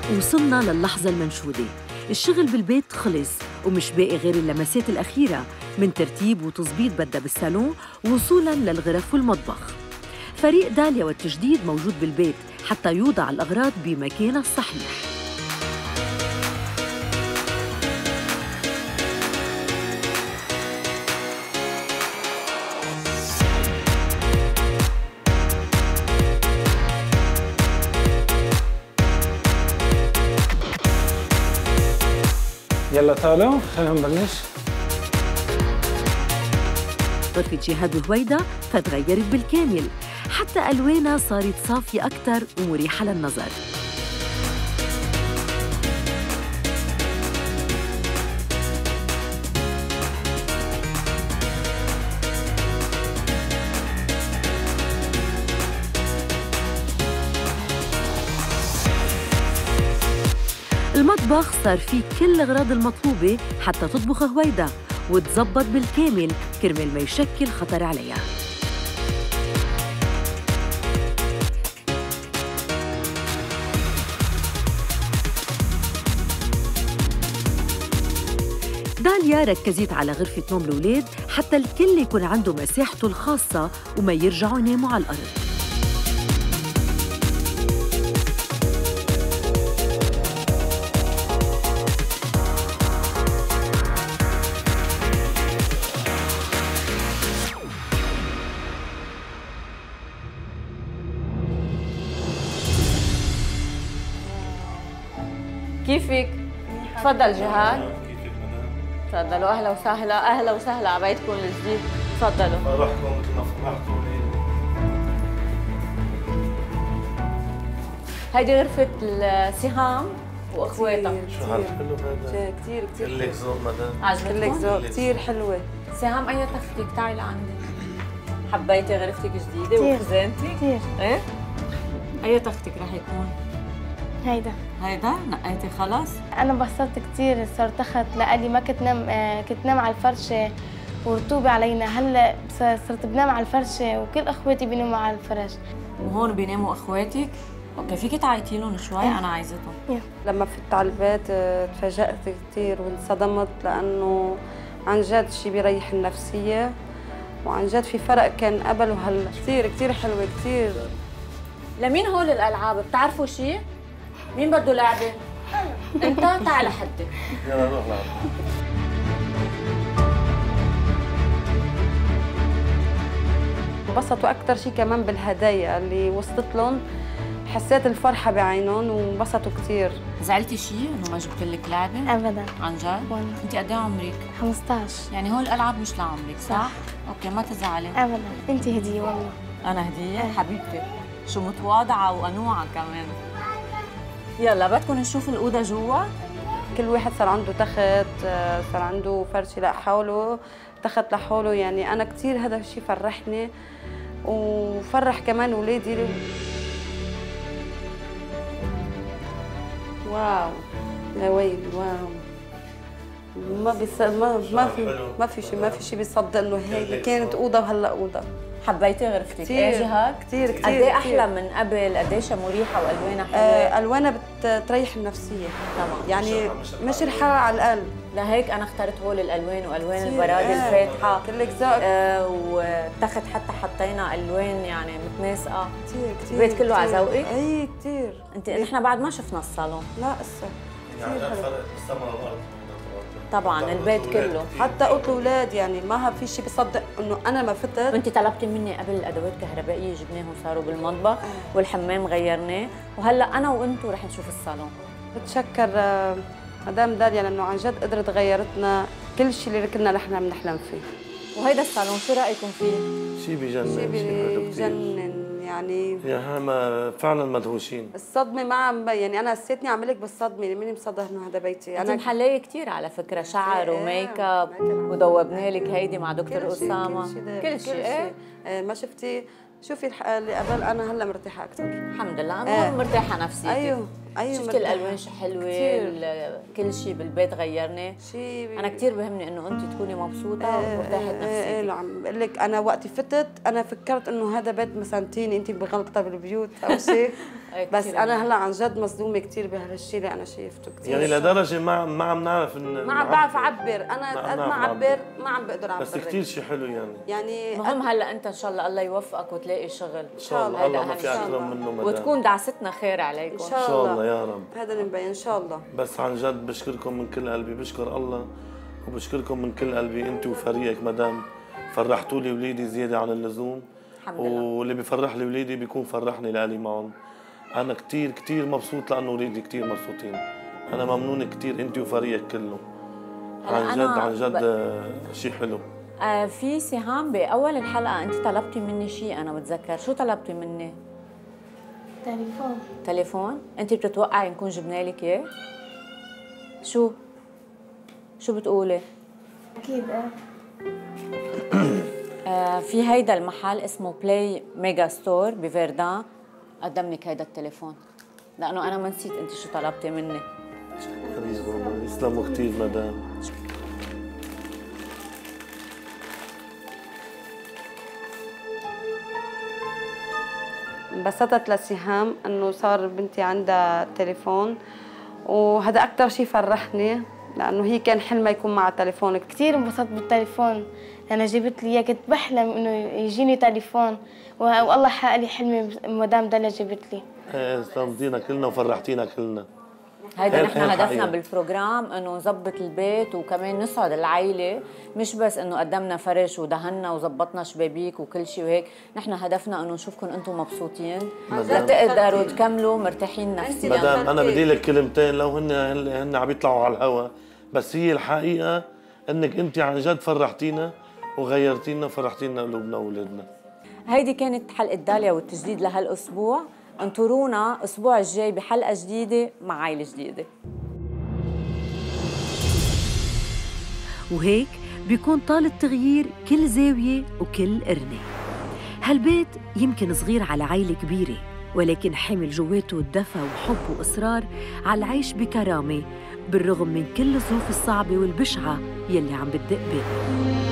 وصلنا للحظة المنشودة. الشغل بالبيت خلص ومش باقي غير اللمسات الأخيرة من ترتيب وتظبيط بدها بالصالون وصولاً للغرف والمطبخ. فريق داليا والتجديد موجود بالبيت حتى يوضع الأغراض بمكانها الصحيح. يلا تعالوا خلينا نبلش. غرفة جهاد وهويدا فتغيرت بالكامل، حتى ألوانها صارت صافية أكثر ومريحة للنظر. المطبخ صار فيه كل الأغراض المطلوبة حتى تطبخ هويدا وتزبط بالكامل كرمال ما يشكل خطر عليها. داليا ركزت على غرفة نوم الأولاد حتى الكل يكون عنده مساحته الخاصة وما يرجعوا يناموا على الأرض. كيفك؟ تفضل جهاد. كيفك مدام؟ تفضلوا اهلا وسهلا، اهلا وسهلا على بيتكم الجديد، تفضلوا. فرحكم مثل ما فرحتوني. هيدي غرفة السهام واخواتها. شو هالحلو هذا؟ كثير كلك ذوق مدام. عجبتكم؟ كلك ذوق كثير حلوة. سهام أي تختك؟ تعي لعندي. حبيتي غرفتك جديدة وخزانتك؟ كثير. ايه؟ أي تختك رح يكون؟ هيدا نقيتي خلص؟ أنا انبسطت كثير، صار تخت لألي ما كنت نام على الفرشة ورطوبة علينا، هلا صرت بنام على الفرشة وكل اخواتي بيناموا على الفرش. وهون بيناموا اخواتك؟ اوكي، فيكي تعيطي لهم شوي؟ انا عايزتهم. لما فت على البيت تفاجأت كثير وانصدمت، لأنه عن جد شيء بيريح النفسية، وعن جد في فرق كان قبل وهلا. كثير حلوة كثير. لمين هول الألعاب؟ بتعرفوا شيء؟ مين بده لعبة؟ أنت تعال لحدك. يلا نروح نلعب. انبسطوا أكثر شيء كمان بالهدايا اللي وصلت لهم، حسيت الفرحة بعينهم وانبسطوا كثير. زعلتي شيء إنه ما جبت لك لعبة؟ أبداً. عن جد؟ والله. أنت قد إيه عمرك؟ 15. يعني هول الألعاب مش لعمرك، صح؟ أوكي، ما تزعلي. أبداً، أنت هدية والله. أنا هدية؟ حبيبتي، شو متواضعة وقنوعة كمان. يلا بدكم نشوف الأوضة جوا؟ كل واحد صار عنده تخت، صار عنده فرشة لحاله، تخت لحاله، يعني أنا كثير هذا الشيء فرحني وفرح كمان أولادي. واو يا ويلي، واو. ما في شيء بيصدق إنه هيك كانت أوضة وهلا أوضة. حبيتي غرفتك؟ كتير. ايه جهاد؟ كثير قد ايه احلى من قبل؟ قديش مريحه والوانها حلوه؟ الوانها بتريح النفسيه طبعا، يعني مش ريحه على القلب. لهيك انا اخترت هول الالوان والوان البراد الفاتحه. كلك ذوق. والتخت حتى حطينا الوان يعني متناسقه. كثير البيت كله على ذوقك؟ اي كثير. نحن بعد ما شفنا الصالون. لا لسه يعني فرق بالسما والارض. طبعا البيت كله، حتى اوضه الاولاد يعني ما في شيء بيصدق انه انا ما فتت. وانت طلبتي مني قبل الادوات الكهربائيه جبناهم صاروا بالمطبخ والحمام غيرناه، وهلا انا وانتم رح نشوف الصالون. بتشكر مدام داليا لانه عن جد قدرت غيرتنا كل شيء اللي كنا نحن بنحلم فيه. وهيدا الصالون شو رايكم فيه؟ شيء بجنن. شيء بجنن يعني. يا هما فعلا مدهوشين. الصدمه ما يعني انا حسيتني عملك بالصدمه، ماني مصدقه انه هذا بيتي. انا محليه كثير على فكره، شعر وميك اب ودوبنا لك هيدي مع دكتور اسامه. كل شيء. ما شفتي؟ شوفي اللي قبل، انا هلا مرتاحه اكثر الحمد لله. انا مرتاحه نفسيتي. ايوه شفتي الالوان شو حلوه، كل شيء بالبيت غيرنا. انا كثير بهمني انه انت تكوني مبسوطه ومرتاحه نفسيتك. عم بقول لك انا وقتي فتت انا فكرت انه هذا بيت مسنتيني، انت بغلطه بالبيوت او شيء. بس انا هلا عن جد مصدومه كثير بهالشيء اللي انا شايفته كثير. يعني لدرجه ما عم نعرف ما عم بعرف اعبر، انا قد ما اعبر ما عم بقدر اعبر. بس كثير شيء حلو يعني مهم هلا انت ان شاء الله الله يوفقك وتلاقي شغل ان شاء الله. الله ما في اكرم منه مدام، وتكون دعستنا خير عليكم ان شاء الله يا رب. هذا اللي مبين ان شاء الله. بس عن جد بشكركم من كل قلبي، بشكر الله وبشكركم من كل قلبي انت وفريقك مدام، فرحتوا لي وليدي زياده عن اللزوم. الحمد لله. واللي بيفرح لي وليدي بيكون فرحني لالي معهم. انا كثير كثير مبسوط لانه وليدي كثير مبسوطين. انا ممنون كثير انت وفريقك كله. عن جد شيء حلو. في سهام باول الحلقه انت طلبتي مني شيء انا بتذكر، شو طلبتي مني؟ تليفون؟ انت بتتوقعي نكون جبنا لك اياه؟ شو بتقولي؟ اكيد في هيدا المحل اسمه بلاي ميجا ستور بفيردان قدم لك هيدا التليفون، لانه انا ما نسيت انت شو طلبتي مني. يسلموا كثير مدام. انبسطت لسهام انه صار بنتي عندها تليفون، وهذا اكثر شيء فرحني لانه هي كان حلمها يكون معها تليفون. كثير انبسطت بالتليفون، انا جبت لي اياه، كنت بحلم انه يجيني تليفون والله حقق لي حلمي. مدام داليا جبت لي. ايه استمتينا كلنا وفرحتينا كلنا. هيدا نحن هدفنا بالبروجرام انه نظبط البيت وكمان نسعد العائله، مش بس انه قدمنا فرش ودهنا وظبطنا شبابيك وكل شيء وهيك، نحن هدفنا انه نشوفكم انتم مبسوطين لتقدروا تكملوا مرتاحين نفسيا. مدام انا بدي لك كلمتين لو هن عم يطلعوا على الهوا، بس هي الحقيقه انك انت عن جد فرحتينا وغيرتينا وفرحتينا قلوبنا واولادنا. هيدي كانت حلقه داليا والتجديد لهالاسبوع، انطرونا الاسبوع الجاي بحلقه جديده مع عائله جديده. وهيك بيكون طال التغيير كل زاويه وكل قرنه. هالبيت يمكن صغير على عائله كبيره، ولكن حمل جواته دفى وحب واصرار على العيش بكرامه بالرغم من كل الظروف الصعبه والبشعه يلي عم بتدق بيه.